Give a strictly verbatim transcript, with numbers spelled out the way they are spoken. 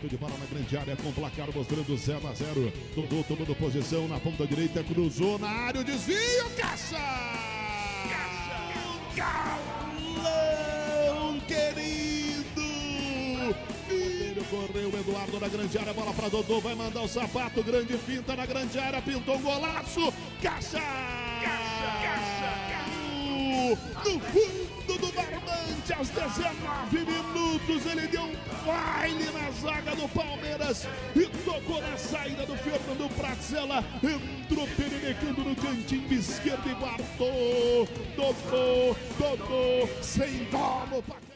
Lançamento de bola na grande área com placar mostrando zero a zero. Dodô tomando posição na ponta direita, cruzou na área, o desvio, Caixa! Galão querido! Filho correu, Eduardo na grande área, bola para Dodô, vai mandar o sapato, grande finta na grande área, pintou um golaço, Caixa! Caixa! Caixa! No fundo do barbante, aos dezenove minutos, ele deu um baile na zaga do Palmeiras e tocou na saída do Fernando Pratzela, entrou pererecando no cantinho esquerdo e guardou, tocou, tocou, sem dó no